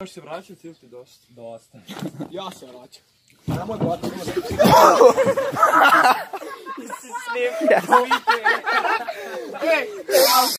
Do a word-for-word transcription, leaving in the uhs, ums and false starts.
Možeš se vraćati ili ti dosta? Dosta. Ja se vraćam. Samo dva, tri, Snimke. Ej!